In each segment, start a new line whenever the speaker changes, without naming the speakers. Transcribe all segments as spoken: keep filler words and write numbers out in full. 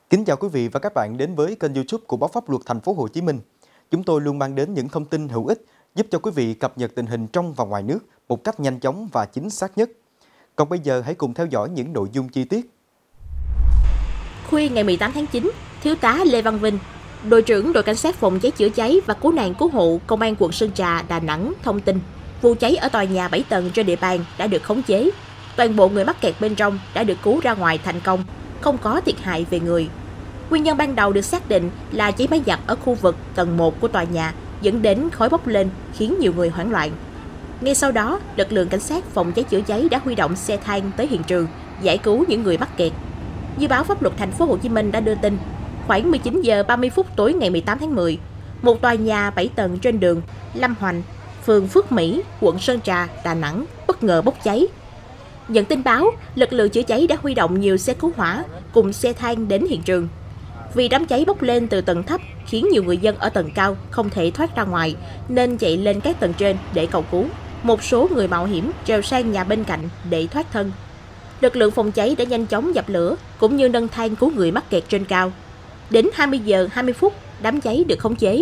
Kính chào quý vị và các bạn đến với kênh YouTube của Báo Pháp Luật Thành phố Hồ Chí Minh. Chúng tôi luôn mang đến những thông tin hữu ích giúp cho quý vị cập nhật tình hình trong và ngoài nước một cách nhanh chóng và chính xác nhất. Còn bây giờ hãy cùng theo dõi những nội dung chi tiết.
Khuya ngày mười tám tháng chín, Thiếu tá Lê Văn Vinh, đội trưởng đội cảnh sát phòng cháy chữa cháy và cứu nạn cứu hộ Công an quận Sơn Trà, Đà Nẵng thông tin vụ cháy ở tòa nhà bảy tầng trên địa bàn đã được khống chế. Toàn bộ người mắc kẹt bên trong đã được cứu ra ngoài thành công, không có thiệt hại về người. Nguyên nhân ban đầu được xác định là cháy máy giặt ở khu vực tầng một của tòa nhà dẫn đến khói bốc lên khiến nhiều người hoảng loạn. Ngay sau đó, lực lượng cảnh sát phòng cháy chữa cháy đã huy động xe thang tới hiện trường giải cứu những người mắc kẹt. Như báo Pháp Luật Thành phố Hồ Chí Minh đã đưa tin, khoảng mười chín giờ ba mươi phút tối ngày mười tám tháng mười, một tòa nhà bảy tầng trên đường Lâm Hoành, phường Phước Mỹ, quận Sơn Trà, Đà Nẵng bất ngờ bốc cháy. Nhận tin báo, lực lượng chữa cháy đã huy động nhiều xe cứu hỏa cùng xe thang đến hiện trường. Vì đám cháy bốc lên từ tầng thấp khiến nhiều người dân ở tầng cao không thể thoát ra ngoài nên chạy lên các tầng trên để cầu cứu. Một số người mạo hiểm trèo sang nhà bên cạnh để thoát thân. Lực lượng phòng cháy đã nhanh chóng dập lửa cũng như nâng thang cứu người mắc kẹt trên cao. Đến hai mươi giờ hai mươi phút, đám cháy được khống chế.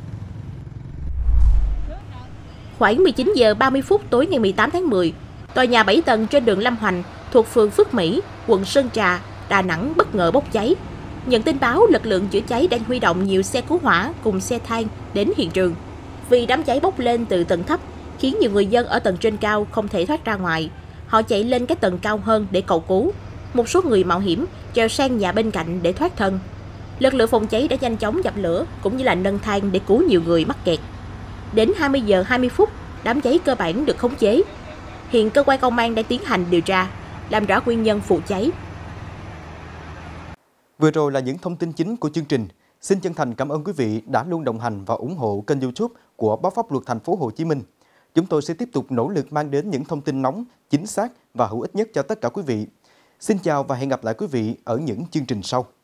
Khoảng mười chín giờ ba mươi phút tối ngày mười tám tháng mười, tòa nhà bảy tầng trên đường Lâm Hoành thuộc phường Phước Mỹ, quận Sơn Trà, Đà Nẵng bất ngờ bốc cháy. Nhận tin báo, lực lượng chữa cháy đang huy động nhiều xe cứu hỏa cùng xe thang đến hiện trường. Vì đám cháy bốc lên từ tầng thấp khiến nhiều người dân ở tầng trên cao không thể thoát ra ngoài. Họ chạy lên các tầng cao hơn để cầu cứu. Một số người mạo hiểm trèo sang nhà bên cạnh để thoát thân. Lực lượng phòng cháy đã nhanh chóng dập lửa cũng như là nâng thang để cứu nhiều người mắc kẹt. Đến hai mươi giờ hai mươi phút, đám cháy cơ bản được khống chế. Hiện cơ quan công an đang tiến hành điều tra, làm rõ nguyên nhân vụ cháy.
Vừa rồi là những thông tin chính của chương trình. Xin chân thành cảm ơn quý vị đã luôn đồng hành và ủng hộ kênh YouTube của Báo Pháp Luật Thành phố Hồ Chí Minh. Chúng tôi sẽ tiếp tục nỗ lực mang đến những thông tin nóng, chính xác và hữu ích nhất cho tất cả quý vị. Xin chào và hẹn gặp lại quý vị ở những chương trình sau.